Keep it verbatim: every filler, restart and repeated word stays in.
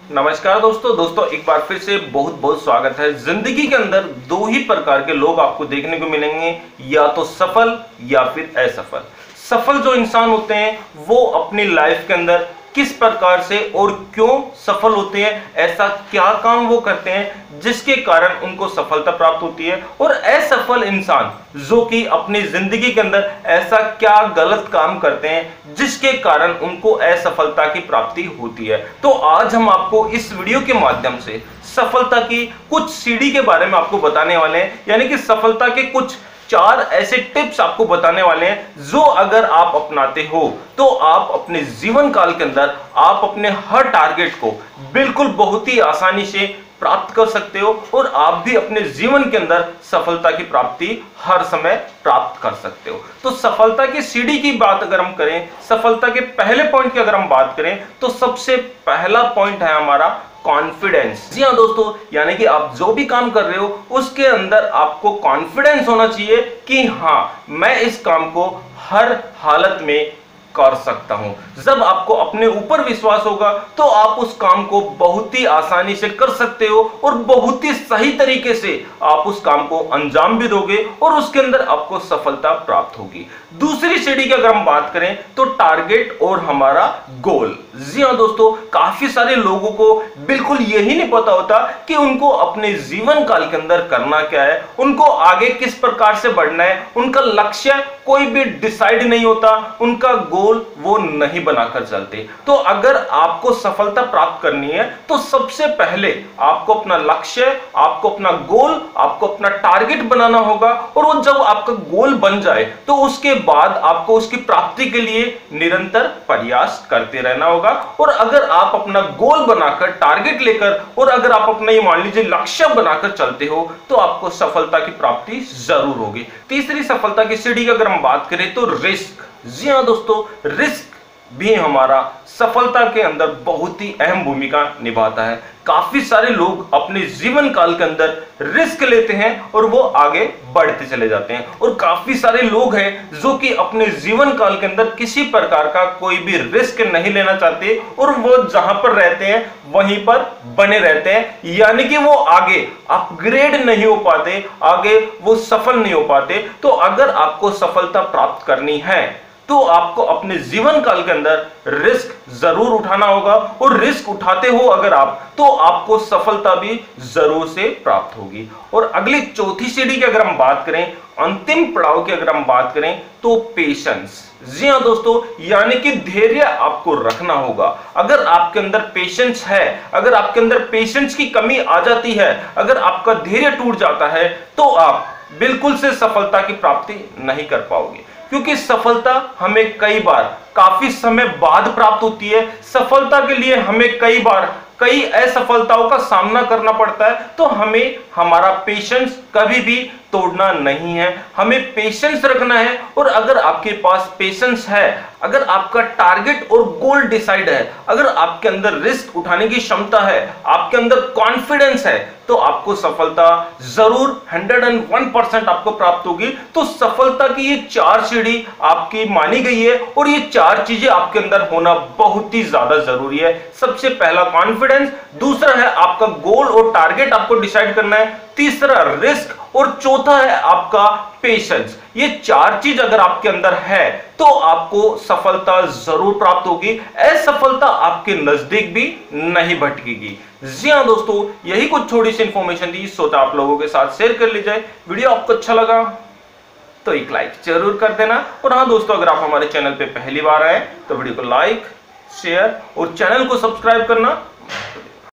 नमस्कार दोस्तों दोस्तों एक बार फिर से बहुत बहुत स्वागत है। जिंदगी के अंदर दो ही प्रकार के लोग आपको देखने को मिलेंगे, या तो सफल या फिर असफल। सफल जो इंसान होते हैं वो अपनी लाइफ के अंदर किस प्रकार से और क्यों सफल होते हैं, ऐसा क्या काम वो करते हैं जिसके कारण उनको सफलता प्राप्त होती है। और असफल इंसान जो कि अपनी जिंदगी के अंदर ऐसा क्या गलत काम करते हैं जिसके कारण उनको असफलता की प्राप्ति होती है। तो आज हम आपको इस वीडियो के माध्यम से सफलता की कुछ सीढ़ी के बारे में आपको बताने वाले हैं, यानी कि सफलता के कुछ चार ऐसे टिप्स आपको बताने वाले हैं जो अगर आप अपनाते हो तो आप अपने जीवन काल के अंदर आप अपने हर टारगेट को बिल्कुल बहुत ही आसानी से प्राप्त कर सकते हो और आप भी अपने जीवन के अंदर सफलता की प्राप्ति हर समय प्राप्त कर सकते हो। तो सफलता की सीढ़ी की बात अगर हम करें, सफलता के पहले पॉइंट की अगर हम बात करें तो सबसे पहला पॉइंट है हमारा कॉन्फिडेंस। जी हाँ दोस्तों, यानी कि आप जो भी काम कर रहे हो उसके अंदर आपको कॉन्फिडेंस होना चाहिए कि हाँ मैं इस काम को हर हालत में कर सकता हूं। जब आपको अपने ऊपर विश्वास होगा तो आप उस काम को बहुत ही आसानी से कर सकते हो और बहुत ही सही तरीके से आप उस काम को अंजाम भी दोगे और उसके अंदर आपको सफलता प्राप्त होगी। दूसरी सीढ़ी की अगर हम बात करें तो टारगेट और हमारा गोल। जी हाँ दोस्तों, काफी सारे लोगों को बिल्कुल यही नहीं पता होता कि उनको अपने जीवन काल के अंदर करना क्या है, उनको आगे किस प्रकार से बढ़ना है, उनका लक्ष्य कोई भी डिसाइड नहीं होता, उनका गोल वो नहीं बनाकर चलते। तो अगर आपको सफलता प्राप्त करनी है तो सबसे पहले आपको अपना लक्ष्य, आपको अपना गोल, आपको अपना टारगेट बनाना होगा। और वो जब आपका गोल बन जाए तो उसके बाद आपको उसकी प्राप्ति के लिए निरंतर प्रयास करते रहना होगा। और अगर आप अपना गोल बनाकर, टारगेट लेकर और अगर आप अपना ये मान लीजिए लक्ष्य बनाकर चलते हो तो आपको सफलता की प्राप्ति जरूर होगी। तीसरी सफलता की सीढ़ी की अगर हम बात करें तो रिस्क। जी हाँ दोस्तों, रिस्क भी हमारा सफलता के अंदर बहुत ही अहम भूमिका निभाता है। काफी सारे लोग अपने जीवन काल के अंदर रिस्क लेते हैं और वो आगे बढ़ते चले जाते हैं, और काफी सारे लोग हैं जो कि अपने जीवन काल के अंदर किसी प्रकार का कोई भी रिस्क नहीं लेना चाहते और वो जहां पर रहते हैं वहीं पर बने रहते हैं, यानी कि वो आगे अपग्रेड नहीं हो पाते, आगे वो सफल नहीं हो पाते। तो अगर आपको सफलता प्राप्त करनी है तो आपको अपने जीवन काल के अंदर रिस्क जरूर उठाना होगा, और रिस्क उठाते हो अगर आप तो आपको सफलता भी जरूर से प्राप्त होगी। और अगली चौथी सीढ़ी की अगर हम बात करें, अंतिम पड़ाव की अगर हम बात करें तो पेशेंस। जी हाँ दोस्तों, यानी कि धैर्य आपको रखना होगा। अगर आपके अंदर पेशेंस है, अगर आपके अंदर पेशेंस की कमी आ जाती है, अगर आपका धैर्य टूट जाता है तो आप बिल्कुल से सफलता की प्राप्ति नहीं कर पाओगे, क्योंकि सफलता हमें कई बार काफी समय बाद प्राप्त होती है। सफलता के लिए हमें कई बार कई असफलताओं का सामना करना पड़ता है। तो हमें हमारा पेशेंस कभी भी तोड़ना नहीं है, हमें पेशेंस रखना है। और अगर आपके पास पेशेंस है, अगर आपका टारगेट और गोल डिसाइड है, अगर आपके अंदर रिस्क उठाने की क्षमता है, आपके अंदर कॉन्फिडेंस है, तो आपको सफलता जरूर हंड्रेड एंड वन परसेंट आपको प्राप्त होगी। तो सफलता की ये चार सीढ़ी आपकी मानी गई है और ये चार चीजें आपके अंदर होना बहुत ही ज्यादा जरूरी है। सबसे पहला कॉन्फिडेंस, दूसरा है आपका गोल और टारगेट आपको डिसाइड करना है, तीसरा रिस्क, और चौथा है आपका पेशेंस। ये चार चीज अगर आपके अंदर है तो आपको सफलता जरूर प्राप्त होगी, असफलता आपके नजदीक भी नहीं भटकेगी। जी हाँ दोस्तों, यही कुछ थोड़ी सी इंफॉर्मेशन थी, सोचा आप लोगों के साथ शेयर कर ली जाए। वीडियो आपको अच्छा लगा तो एक लाइक जरूर कर देना। और हाँ दोस्तों, अगर आप हमारे चैनल पे पहली बार आए तो वीडियो को लाइक, शेयर और चैनल को सब्सक्राइब करना